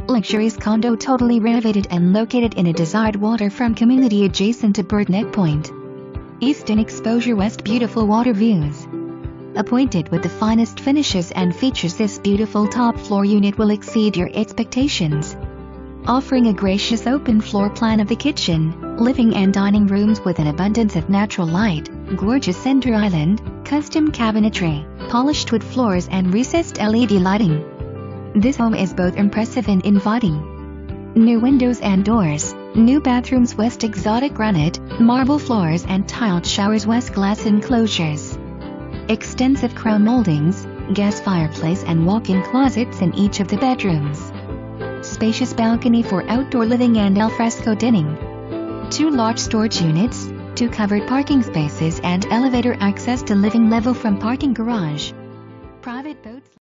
Luxurious condo totally renovated and located in a desired waterfront community adjacent to Birdneck Point. Eastern exposure west, beautiful water views. Appointed with the finest finishes and features, this beautiful top floor unit will exceed your expectations. Offering a gracious open floor plan of the kitchen, living and dining rooms with an abundance of natural light, gorgeous center island, custom cabinetry, polished wood floors and recessed LED lighting. This home is both impressive and inviting. New windows and doors, new bathrooms west, exotic granite, marble floors and tiled showers west, glass enclosures. Extensive crown moldings, gas fireplace and walk-in closets in each of the bedrooms. Spacious balcony for outdoor living and alfresco dining. 2 large storage units, 2 covered parking spaces and elevator access to living level from parking garage. Private boats.